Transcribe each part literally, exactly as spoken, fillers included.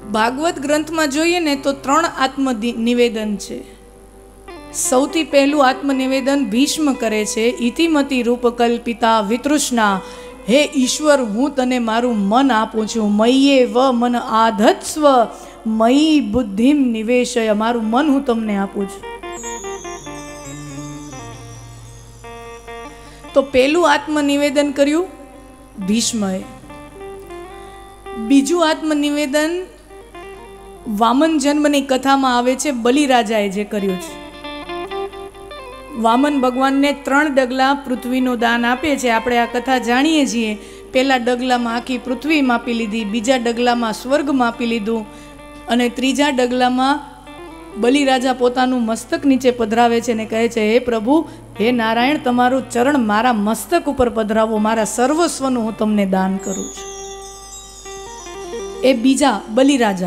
ભાગવત ગ્રંથમાં જોઈએ ને તો ત્રણ આત્મ નિવેદન છે. સૌથી પહેલું આત્મનિવેદન ભીષ્મ કરે છે, ઇતિમતી રૂપકલ્પિતા વિતૃષ્ણા, હે ઈશ્વર હું તને મારું મન આપું છું, મયે વ મન આધત્સ્વ મયી બુદ્ધિમ નિવેશય, મારું મન હું તમને આપું છું. તો પહેલું આત્મનિવેદન કર્યું ભીષ્મએ. બીજું આત્મનિવેદન વામન જન્મની કથામાં આવે છે, બલિરાજાએ જે કર્યું છે. વામન ભગવાનને ત્રણ ડગલા પૃથ્વીનું દાન આપે છે. આપણે આ કથા જાણીએ છીએ. પહેલા ડગલામાં આખી પૃથ્વી માપી લીધી, બીજા ડગલામાં સ્વર્ગ માપી લીધું, અને ત્રીજા ડગલામાં બલિરાજા પોતાનું મસ્તક નીચે પધરાવે છે અને કહે છે, હે પ્રભુ, હે નારાયણ, તમારું ચરણ મારા મસ્તક ઉપર પધરાવો, મારા સર્વસ્વનું હું તમને દાન કરું છું. એ બીજા બલિરાજા.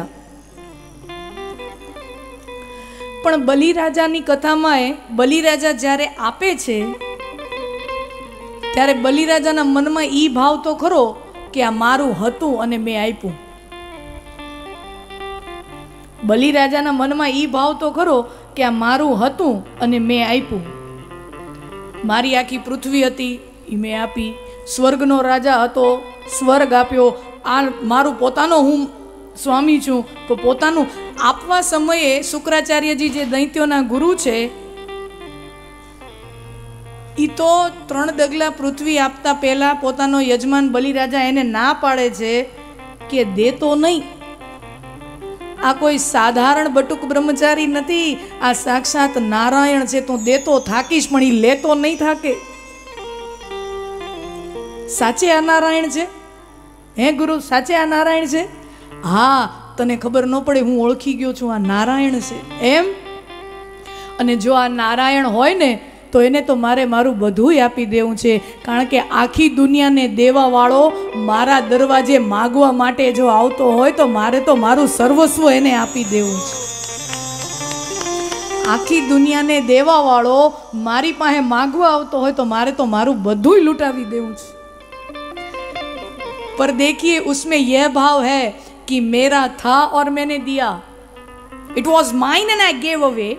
પણ બલિરાજાની કથામાં એ બલિરાજા જ્યારે આપે છે ત્યારે બલિરાજાના મનમાં ઈ ભાવ તો ખરો કે આ મારું હતું અને મેં આપ્યું. બલિરાજાના મનમાં ઈ ભાવ તો ખરો કે આ મારું હતું અને મેં આપ્યું. મારી આખી પૃથ્વી હતી એ મેં આપી, સ્વર્ગનો રાજા હતો, સ્વર્ગ આપ્યો, આ મારું પોતાનો હું સ્વામી છું તો પોતાનું આપવા સમયે શુક્રાચાર્યજી જે દૈત્યોના ગુરુ છે એ તો ત્રણ ડગલા પૃથ્વી આપતા પહેલા પોતાનો યજમાન બલિરાજા એને ના પાડે છે કે દેતો નહીં. આ કોઈ સાધારણ બટુક બ્રહ્મચારી નથી, આ સાક્ષાત નારાયણ છે. તું દેતો થાકીશ પણ એ લેતો નહીં થાકે. સાચે આ નારાયણ છે? હે ગુરુ, સાચે આ નારાયણ છે? હા, તને ખબર ન પડે, હું ઓળખી ગયો છું, આ નારાયણ છે એમ. અને જો આ નારાયણ હોય ને તો એને તો મારે મારું બધું આપી દેવું છે, કારણ કે આખી દુનિયાને દેવા વાળો મારા દરવાજે માગવા માટે જો આવતો હોય તો મારે તો મારું સર્વસ્વ એને આપી દેવું છે. આખી દુનિયાને દેવા વાળો મારી પાસે માગવા આવતો હોય તો મારે તો મારું બધું લૂંટાવી દેવું છે. पर देखिए उसमें यह भाव है कि मेरा था और मैंने दिया. It was mine and I gave away.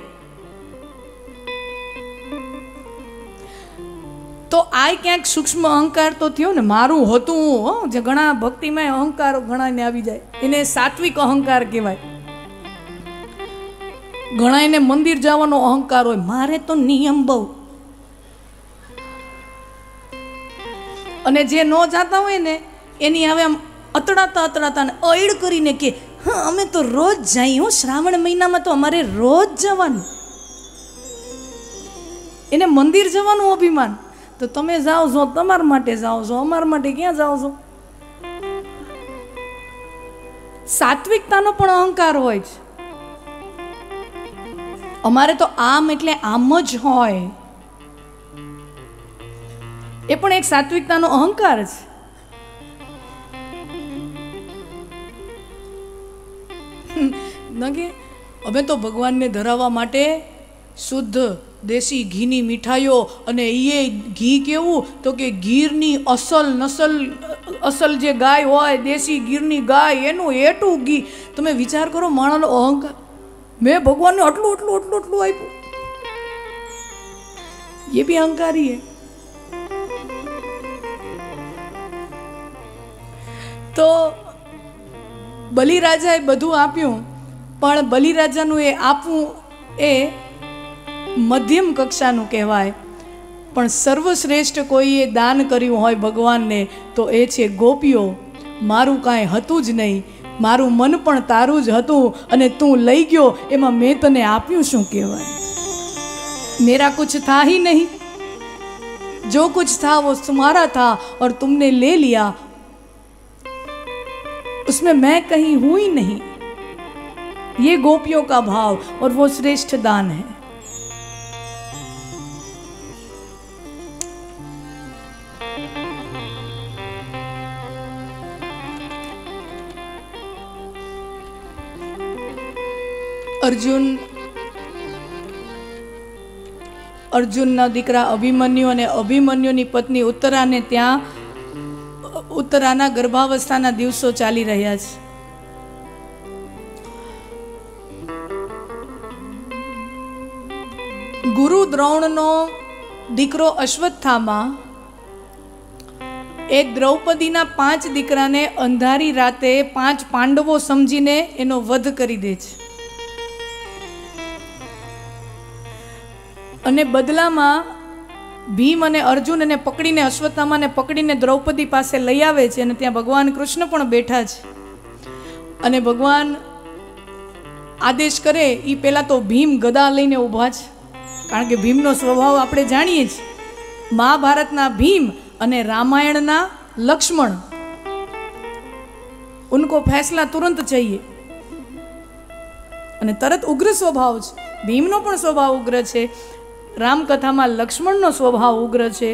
તો આ ક્યાંક સૂક્ષ્મ અહંકાર તો થયો ને, મારું હતું. જે ઘણા ભક્તિમય અહંકાર ઘણાને આવી જાય, એને સાત્વિક અહંકાર કહેવાય. ઘણા એને મંદિર જવાનો અહંકાર હોય, મારે તો નિયમ બહુ. અને જે ન જાતા હોય ને એની હવે આમ અતડાતા અતડાતા ને અઈડ કરીને કે હા અમે તો રોજ જઈએ હો, શ્રાવણ મહિનામાં તો અમારે રોજ જવાનું. એને મંદિર જવાનું અભિમાન. તો તમે જાઓ છો, તમારા માટે જાઓ છો, અમારા માટે ક્યાં જાઓ છો? સાત્વિકતાનો પણ અહંકાર હોય છે. અમારે તો આમ એટલે આમ જ હોય, એ પણ એક સાત્વિકતાનો અહંકાર છે. હવે તો ભગવાનને ધરાવવા માટે શુદ્ધ દેશી ઘીની મીઠાઈઓ, અને એ ઘી કેવું તો કે ગીરની અસલ નસલ અસલ જે ગાય હોય દેશી ગીરની ગાય એનું એટું ઘી. તમે વિચાર કરો માણસનો અહંકાર, મેં ભગવાનને આટલું આટલું આટલું આટલું આપ્યું. એ બી અહંકારી હે. તો બલિરાજાએ બધું આપ્યું, પણ બલિરાજાનું એ આપવું એ મધ્યમ કક્ષાનું કહેવાય. પણ સર્વશ્રેષ્ઠ કોઈએ દાન કર્યું હોય ભગવાનને તો એ છે ગોપીઓ. મારું કાંઈ હતું જ નહીં, મારું મન પણ તારું જ હતું અને તું લઈ ગયો, એમાં મેં તને આપ્યું શું કહેવાય? મેરા कुछ था ही नहीं, जो कुछ था वो तुम्हारा था और तुमने ले लिया, उसमें मैं कहीं हूँ ही नहीं. ये गोपियों का भाव और वो श्रेष्ठ दान है. अर्जुन अर्जुनના દીકરા અભિમન્યુ અને અભિમન્યુની પત્ની ઉત્તરાને ત્યાં ઉત્તરાના ગર્ભાવસ્થાના દિવસો ચાલી રહ્યા છે. ગુરુ દ્રોણનો દીકરો અશ્વત્થામા એ દ્રૌપદીના પાંચ દીકરાને અંધારી રાતે પાંચ પાંડવો સમજીને એનો વધ કરી દે છે અને બદલામાં ભીમ અને અર્જુન એને પકડીને અશ્વત્થામાને પકડીને દ્રૌપદી પાસે લઈ આવે છે અને ત્યાં ભગવાન કૃષ્ણ પણ બેઠા છે અને ભગવાન આદેશ કરે એ પહેલા તો ભીમ ગદા લઈને ઊભા છે, કારણ કે ભીમનો સ્વભાવ આપણે જાણીએ છીએ. મહાભારતના ભીમ અને રામાયણના લક્ષ્મણ, ઉनको ફેસલા તુરંત चाहिए અને તરત ઉગ્ર સ્વભાવ છે. ભીમનો પણ સ્વભાવ ઉગ્ર છે, રામકથામાં લક્ષ્મણનો સ્વભાવ ઉગ્ર છે.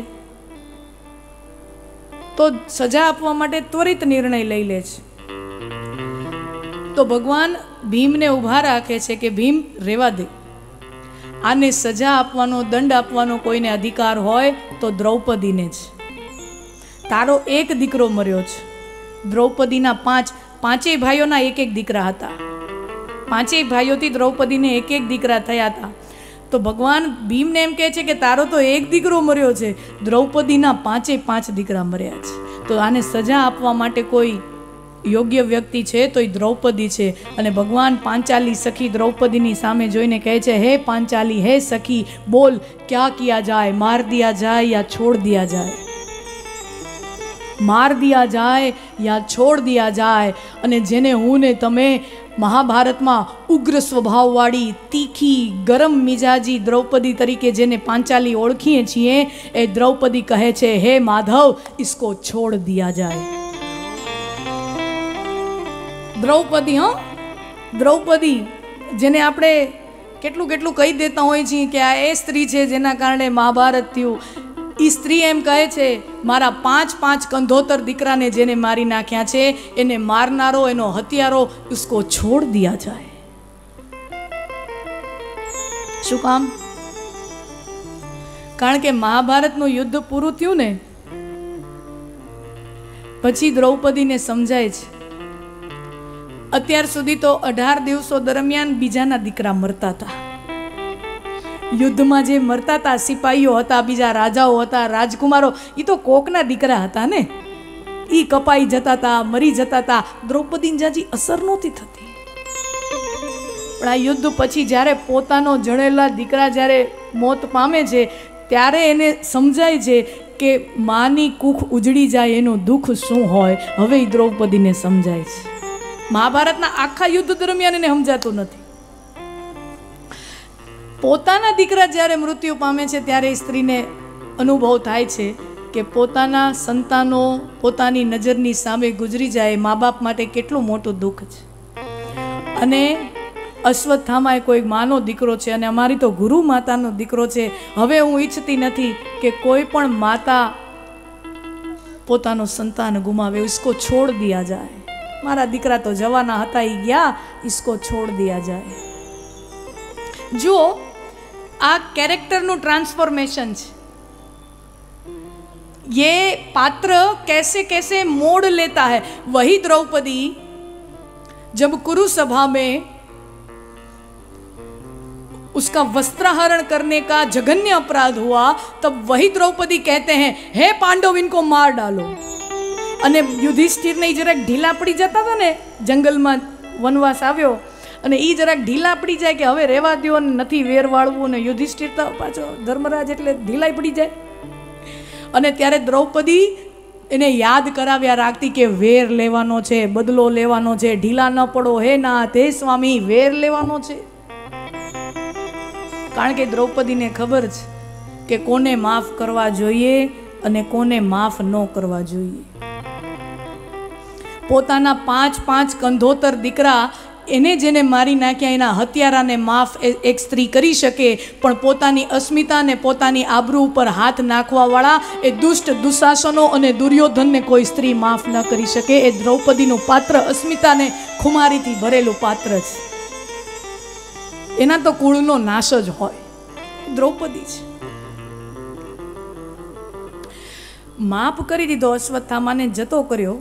તો સજા આપવા માટે ત્વરિત નિર્ણય લઈ લે છે. તો ભગવાન ભીમને ઊભા રાખે છે કે ભીમ રેવા દે, આને સજા આપવાનો, દંડ આપવાનો કોઈને અધિકાર હોય તો દ્રૌપદીને જ. તારો એક દીકરો મર્યો છે. દ્રૌપદીના પાંચ પાંચેય ભાઈઓના એક એક દીકરા હતા. પાંચેય ભાઈઓથી દ્રૌપદીને એક એક દીકરા થયા હતા. તો ભગવાન ભીમને એમ કહે છે કે તારો તો એક દીકરો મર્યો છે, દ્રૌપદીના પાંચે પાંચ દીકરા મર્યા છે. તો આને સજા આપવા માટે કોઈ યોગ્ય વ્યક્તિ છે તો એ દ્રૌપદી છે. અને ભગવાન પાંચાલી સખી દ્રૌપદીની સામે જોઈને કહે છે, હે પાંચાલી, હે સખી, બોલ ક્યાં કિયા જાય, માર દિયા જાય યા છોડ દિયા જાય, માર દિયા જાય યા છોડ દિયા જાય. અને જેને હું ને તમે મહાભારતમાં ઉગ્ર સ્વભાવવાળી, તીખી, ગરમ મિજાજી દ્રૌપદી તરીકે જેને પાંચાલી ઓળખીએ છીએ, એ દ્રૌપદી કહે છે, હે માધવ, इसको છોડ દિયા જાય. દ્રૌપદી, હો દ્રૌપદી, જેને આપણે કેટલું કેટલું કહી દેતા હોઈએ છીએ કે આ એ સ્ત્રી છે જેના કારણે મહાભારત થયું. એ સ્ત્રી એમ કહે છે, મારા પાંચ પાંચ કંધોતર દીકરાને જેને મારી નાખ્યા છે, એને મારનારો, એનો હત્યારો, ઉસકો છોડ દિયા જાય. શું કામ? કારણ કે મહાભારતનું યુદ્ધ પૂરું થયું ને પછી દ્રૌપદીને સમજાય છે, અત્યાર સુધી તો અઢાર દિવસો દરમિયાન બીજાના દીકરા મરતા હતા. યુદ્ધમાં જે મરતા હતા સિપાહીઓ હતા, બીજા રાજાઓ હતા, રાજકુમારો, એ તો કોકના દીકરા હતા ને, એ કપાઈ જતા હતા, મરી જતા હતા. દ્રૌપદીને જાજી અસર નહોતી થતી. પણ આ યુદ્ધ પછી જ્યારે પોતાનો જણેલા દીકરા જ્યારે મોત પામે છે ત્યારે એને સમજાય છે કે માની કુખ ઉજળી જાય એનું દુઃખ શું હોય. હવે એ દ્રૌપદીને સમજાય છે. મહાભારતના આખા યુદ્ધ દરમિયાન એને સમજાતું નથી. પોતાના દીકરા જ્યારે મૃત્યુ પામે છે ત્યારે સ્ત્રીને અનુભવ થાય છે કે પોતાના સંતાનો પોતાની નજરની સામે ગુજરી જાય, મા બાપ માટે કેટલું મોટું દુઃખ છે. અને અશ્વત્થામા એ કોઈ માનો દીકરો છે અને અમારી તો ગુરુ માતાનો દીકરો છે. હવે હું ઈચ્છતી નથી કે કોઈ પણ માતા પોતાનો સંતાન ગુમાવે. इसको છોડ દિયા જાય. મારા દીકરા તો જવાના હતા, એ ગયા, इसको છોડ દિયા જાય. જો આ कैरेक्टरનું ट्रांसफॉर्मेशन છે. ये पात्र कैसे कैसे मोड़ लेता है. वही द्रौपदी जब कुरु सभा में उसका वस्त्राहरण करने का जघन्य अपराध हुआ, तब वही द्रौपदी कहते हैं, हे पांडव, इनको मार डालो. અને યુધિષ્ઠિરને જરાક ઢીલા પડી જતા હતા ને, જંગલમાં વનવાસ આવ્યો અને એ જરાક ઢીલા પડી જાય કે હવે રહેવા દો ને નથી વેર વાળવું, ને યુધિષ્ઠિર તો પાછો ધર્મરાજ એટલે ઢીલાઈ પડી જાય. અને ત્યારે દ્રૌપદી એને યાદ કરાવ્યા રાખતી કે વેર લેવાનો છે, બદલો લેવાનો છે, ઢીલા ન પડો હે નાથ, હે સ્વામી, વેર લેવાનો છે. કારણ કે દ્રૌપદીને ખબર છે કે કોને માફ કરવા જોઈએ અને કોને માફ ન કરવા જોઈએ. પોતાના પાંચ પાંચ કંધોતર દીકરા એને જેને મારી નાખ્યા એના હત્યારાને માફ એક સ્ત્રી કરી શકે, પણ પોતાની અસ્મિતા ને પોતાની આબરૂ ઉપર હાથ નાખવાવાળા એ દુષ્ટ દુશાસનો અને દુર્યોધનને કોઈ સ્ત્રી માફ ન કરી શકે. એ દ્રૌપદીનું પાત્ર અસ્મિતાને ખુમારીથી ભરેલું પાત્ર છે. એના તો કુળનો નાશ જ હોય. દ્રૌપદી છે. માફ કરી દીધો, અશ્વત્થામાને જતો કર્યો,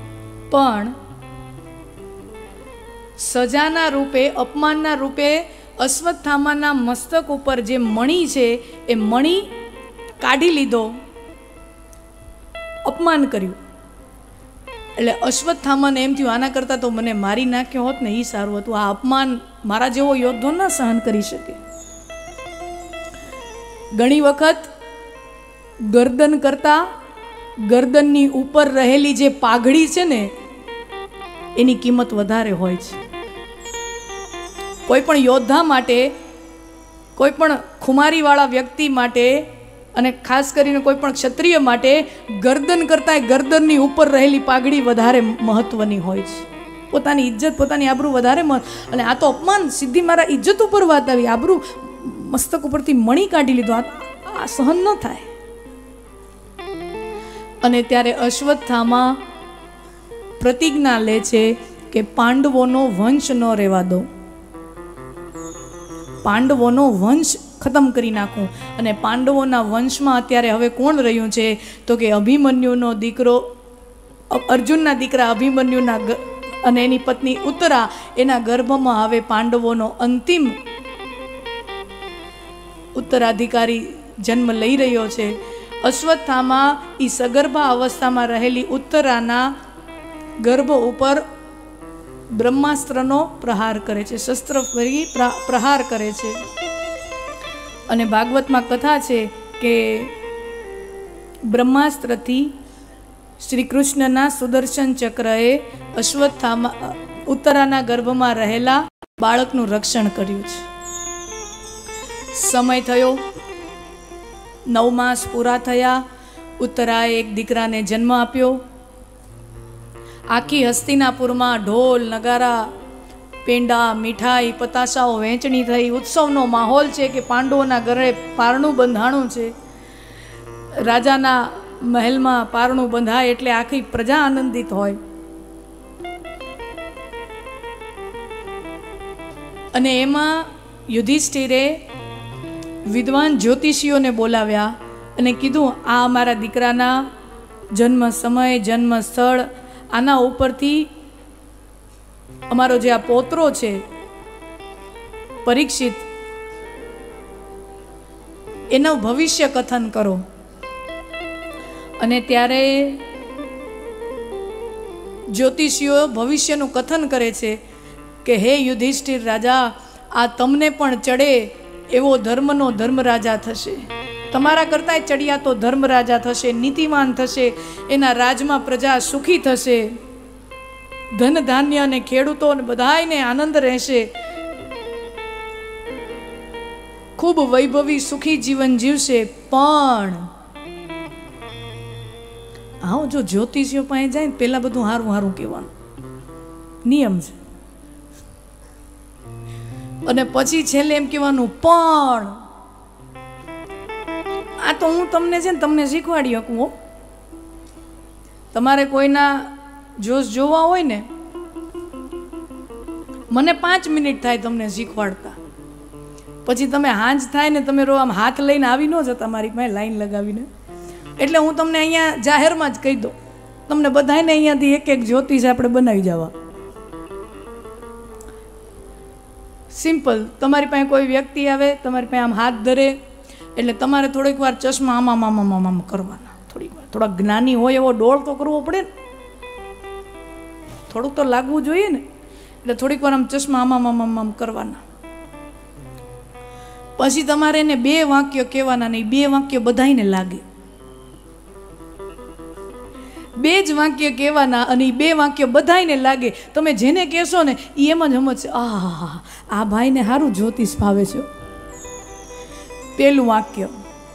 પણ સજાના રૂપે, અપમાનના રૂપે અશ્વત્થામાના મસ્તક ઉપર જે મણી છે એ મણી કાઢી લીધો, અપમાન કર્યું. એટલે અશ્વત્થામાને એમ થયું આના કરતાં તો મને મારી નાખ્યો હોત ને એ સારું હતું. આ અપમાન મારા જેવો યોદ્ધો ના સહન કરી શકે. ઘણી વખત ગરદન કરતા ગરદનની ઉપર રહેલી જે પાઘડી છે ને એની કિંમત વધારે હોય છે. કોઈ પણ યોદ્ધા માટે, કોઈ પણ ખુમારીવાળા વ્યક્તિ માટે અને ખાસ કરીને કોઈ પણ ક્ષત્રિય માટે ગરદન કરતાં ગરદનની ઉપર રહેલી પાઘડી વધારે મહત્વની હોય છે. પોતાની ઇજ્જત, પોતાની આબરૂ વધારે મહત્વ. અને આ તો અપમાન, સીધી મારા ઇજ્જત ઉપર વાત આવી. આબરૂ મસ્તક ઉપરથી મણી કાઢી લીધો, આ સહન ન થાય. અને ત્યારે અશ્વત્થામા પ્રતિજ્ઞા લે છે કે પાંડવોનો વંશ ન રહેવા દો, પાંડવોનો વંશ ખતમ કરી નાખું. અને પાંડવોના વંશમાં અત્યારે હવે કોણ રહ્યું છે તો કે અભિમન્યુનો દીકરો, અર્જુનના દીકરા અભિમન્યુના અને એની પત્ની ઉત્તરા, એના ગર્ભમાં હવે પાંડવોનો અંતિમ ઉત્તરાધિકારી જન્મ લઈ રહ્યો છે. અશ્વત્થામા એ સગર્ભા અવસ્થામાં રહેલી ઉત્તરાના ગર્ભ ઉપર બ્રહ્માસ્ત્રનો પ્રહાર કરે છે, શસ્ત્ર ફરી પ્રહાર કરે છે. અને ભાગવતમાં કથા છે કે બ્રહ્માસ્ત્રથી શ્રી કૃષ્ણના સુદર્શન ચક્રએ અશ્વત્થામા ઉત્તરાના ગર્ભમાં રહેલા બાળકનું રક્ષણ કર્યું છે. સમય થયો, નવ માસ પૂરા થયા. ઉત્તરાએ એક દીકરાને જન્મ આપ્યો. આખી હસ્તિનાપુરમાં ઢોલ, નગારા, પેંડા, મીઠાઈ, પતાસાઓ વહેંચણી થઈ. ઉત્સવનો માહોલ છે કે પાંડવોના ઘરે પારણું બંધાણું છે. રાજાના મહેલમાં પારણું બંધાય એટલે આખી પ્રજા આનંદિત હોય. અને એમાં યુધિષ્ઠિરે વિદ્વાન જ્યોતિષીઓને બોલાવ્યા અને કીધું આ અમારા દીકરાના જન્મ સમય, જન્મ સ્થળ, આના ઉપરથી અમારો જે આ પોત્રો છે પરીક્ષિત, એનું ભવિષ્ય કથન કરો. અને ત્યારે જ્યોતિષીઓ ભવિષ્યનું કથન કરે છે કે હે યુધિષ્ઠિર રાજા, આ તમને પણ ચડે એવો ધર્મનો ધર્મરાજા થશે, તમારા કરતાં ચડિયા તો ધર્મરાજા થશે, નીતિમાન થશે, એના રાજમાં પ્રજા સુખી થશે, ધન ધાન્ય અને ખેડૂતો અને બધાયને આનંદ રહેશે, ખૂબ વૈભવી સુખી જીવન જીવશે. પણ આવો જો જ્યોતિષીઓ પાસે જાય ને પહેલાં બધું હારું હારું કહેવાનું નિયમ છે, અને પછી છેલ્લે એમ કહેવાનું પણ આ તો હું તમને છે ને તમને શીખવાડી શકું હો. તમારે કોઈના જોશ જોવા હોય ને, મને પાંચ મિનિટ થાય તમને શીખવાડતા, પછી તમે હાંજ થાય ને તમે રો આમ હાથ લઈને આવી ન જતા મારી પાસે લાઈન લગાવીને. એટલે હું તમને અહીંયા જાહેરમાં જ કહી દઉં, તમને બધાને અહીંયાથી એક એક જ્યોતિષ આપણે બનાવી જવા. સિમ્પલ. તમારી પાસે કોઈ વ્યક્તિ આવે, તમારી પાસે આમ હાથ ધરે એટલે તમારે થોડીક વાર ચશ્મા આમ આમ આમ આમ આમ કરવાના. થોડીક વાર થોડા જ્ઞાની હોય એવો ડોળ તો કરવો પડે ને, થોડુંક તો લાગવું જોઈએ ને. એટલે થોડીક વાર આમ ચશ્મા આમ આમ આમ આમ કરવાના. પછી તમારે એને બે વાક્ય કહેવાના, નહીં બે વાક્ય બધાને લાગે. બે જ વાક્ય કહેવાના અને એ બે વાક્ય બધાને લાગે. તમે જેને કહેશો ને એ એમ જ સમજશે, આ આ ભાઈને સારું જ્યોતિષ ભાવે છે. પેલું વાક્ય,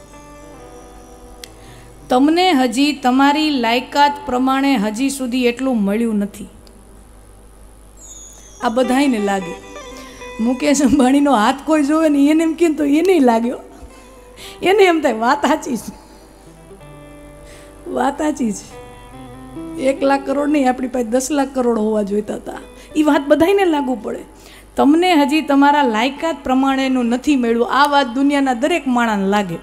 તમને હજી તમારી લાયકાત પ્રમાણે હજી સુધી એટલું મળ્યું નથી. આ બધાને લાગે. મુકેશ અંબાણીનો હાથ કોઈ જોવે ને એને એમ કહે તો એને લાગ્યો, એને એમ થાય વાત સાચી છે, વાત સાચી છે. એક લાખ કરોડ નહીં, આપણી પાસે દસ લાખ કરોડ હોવા જોઈતા હતા. એ વાત બધાને લાગુ પડે. તમને હજી તમારા લાયકાત પ્રમાણેનું નથી મળ્યું, આ વાત દુનિયાના દરેક માણસને લાગે.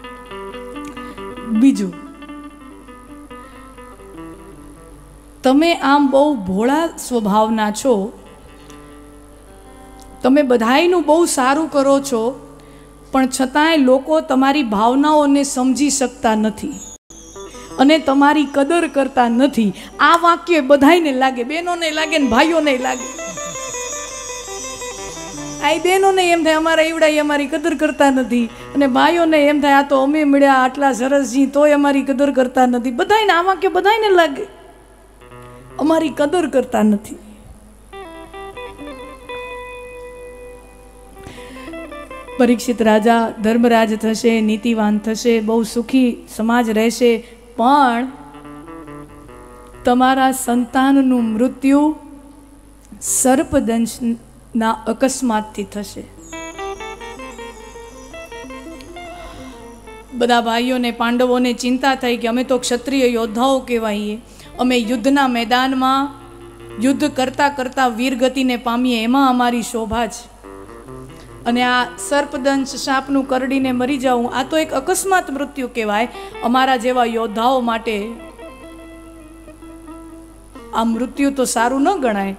બીજું, તમે આમ બહુ ભોળા સ્વભાવના છો, તમે બધાયનું બહુ સારું કરો છો, પણ છતાંય લોકો તમારી ભાવનાઓને સમજી શકતા નથી અને તમારી કદર કરતા નથી. આ વાક્ય બધાયને લાગે, બહેનોને લાગે ને ભાઈઓને લાગે. આ બહેનોને એમ થાય અમારા એવડા અમારી કદર કરતા નથી, અને ભાઈઓને એમ થાય આ તો અમે મળ્યા આટલા સરસ જી તોય અમારી કદર કરતા નથી. બધાયને આ વાક્ય બધાયને લાગે, અમારી કદર કરતા નથી. પરીક્ષિત રાજા ધર્મરાજ થશે, નીતિવાન થશે, બહુ સુખી સમાજ રહેશે, પણ તમારા સંતાનનું મૃત્યુ સર્પદંશના અકસ્માતથી થશે. બધા ભાઈઓને પાંડવોને ચિંતા થઈ કે અમે તો ક્ષત્રિય યોદ્ધાઓ કહેવાઈએ, અમે યુદ્ધના મેદાનમાં યુદ્ધ કરતા કરતા વીરગતિને પામીએ, એમાં અમારી શોભા છે, અને આ સર્પદંશ સાપનું કરડીને મરી જાઉં આ તો એક અકસ્માત મૃત્યુ કહેવાય. અમારા જેવા યોદ્ધાઓ માટે આ મૃત્યુ તો સારું ન ગણાય.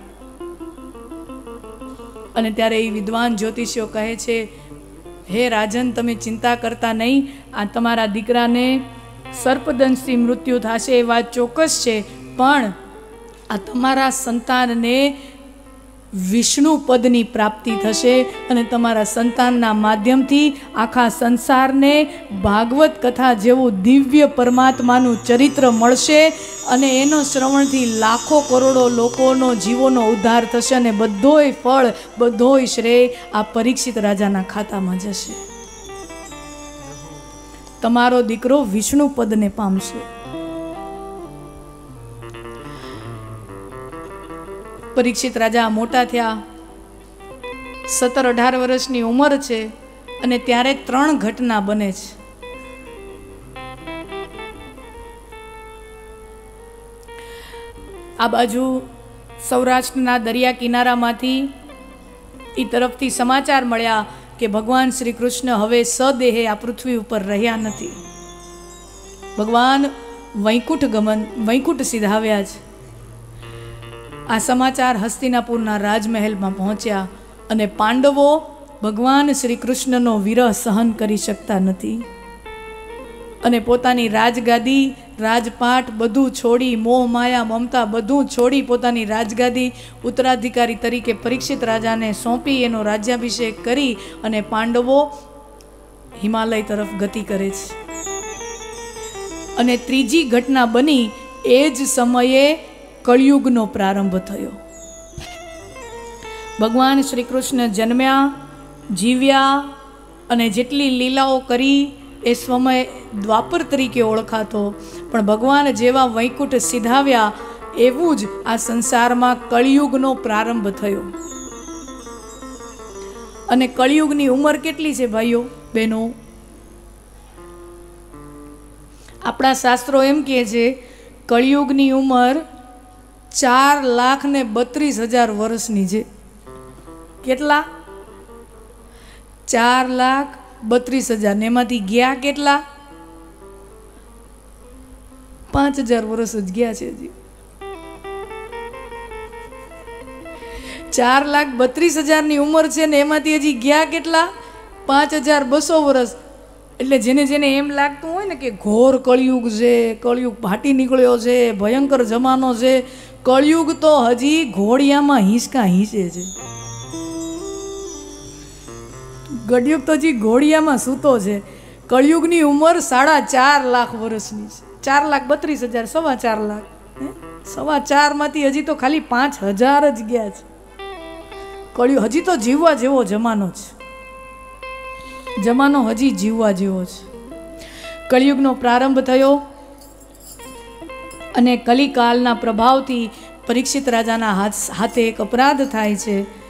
અને ત્યારે એ વિદ્વાન જ્યોતિષીઓ કહે છે, હે રાજન, તમે ચિંતા કરતા નહીં, આ તમારા દીકરાને સર્પદંશથી મૃત્યુ થશે એ વાત ચોક્કસ છે, પણ આ તમારા સંતાનને વિષ્ણુ પદની પ્રાપ્તિ થશે, અને તમારા સંતાનના માધ્યમથી આખા સંસારને ભાગવત કથા જેવું દિવ્ય પરમાત્માનું ચરિત્ર મળશે, અને એનો શ્રવણથી લાખો કરોડો લોકોનો જીવોનો ઉદ્ધાર થશે, અને બધોય ફળ બધોય શ્રેય આ પરીક્ષિત રાજાના ખાતામાં જશે. તમારો દીકરો વિષ્ણુ પદને પામશે. પરીક્ષિત રાજા મોટા થયા, સત્તર અઢાર વર્ષની ઉંમર છે, અને ત્યારે ત્રણ ઘટના બને છે. આ બાજુ સૌરાષ્ટ્રના દરિયા કિનારામાંથી એ તરફથી સમાચાર મળ્યા કે ભગવાન શ્રી કૃષ્ણ હવે સદેહે આ પૃથ્વી ઉપર રહ્યા નથી. ભગવાન વૈકુંઠ ગમન વૈકુંઠ સિધાવ્યા છે. આ સમાચાર હસ્તિનાપુરના રાજમહેલમાં પહોંચ્યા, અને પાંડવો ભગવાન શ્રી કૃષ્ણનો વિરહ સહન કરી શકતા નથી, અને પોતાની રાજગાદી રાજપાટ બધું છોડી, મોહ માયા મમતા બધું છોડી પોતાની રાજગાદી ઉત્તરાધિકારી તરીકે પરીક્ષિત રાજાને સોંપી એનો રાજ્યાભિષેક કરી અને પાંડવો હિમાલય તરફ ગતિ કરે છે. અને ત્રીજી ઘટના બની એ જ સમયે કળિયુગનો પ્રારંભ થયો. ભગવાન શ્રી કૃષ્ણ જન્મ્યા, જીવ્યા, અને જેટલી લીલાઓ કરી એ સમય દ્વાપર તરીકે ઓળખાતો, પણ ભગવાન જેવા વૈકુંઠ સિધાવ્યા એવું જ આ સંસારમાં કળિયુગનો પ્રારંભ થયો. અને કળિયુગની ઉંમર કેટલી છે ભાઈઓ બહેનો? આપણા શાસ્ત્રો એમ કહે છે કળિયુગની ઉંમર ચાર લાખ ને બત્રીસ હજાર વર્ષની છે. કેટલા? ચાર લાખ બત્રીસ હજાર ને એમાંથી ગયા કેટલા? પાંચ હજાર વર્ષ જ ગયા છે. હજી ચાર લાખ બત્રીસ હજારની ઉંમર છે ને એમાંથી હજી ગયા કેટલા? પાંચ હજાર બસો વર્ષ. એટલે જેને જેને એમ લાગતું હોય ને કે ઘોર કળિયુગ છે, કળિયુગ ફાટી નીકળ્યો છે, ભયંકર જમાનો છે, કળિયુગ તો હજી ઘોડિયામાં હિંચકા હિંચે છે. કળિયુગ તો હજી ઘોડિયામાં સૂતો છે. કળિયુગની ઉંમર સાડા ચાર લાખ વર્ષની છે. ચાર લાખ બત્રીસ હજાર સવા ચાર લાખ સવા ચારમાંથી હજી તો ખાલી પાંચ હજાર જ ગયા છે. કળિયુગ હજી તો જીવવા જેવો જમાનો છે. જમાનો હજી જીવવા જેવો છે. કળિયુગનો પ્રારંભ થયો, અને કલિકાલના પ્રભાવથી પરીક્ષિત રાજાના હાથે એક અપરાધ થાય છે.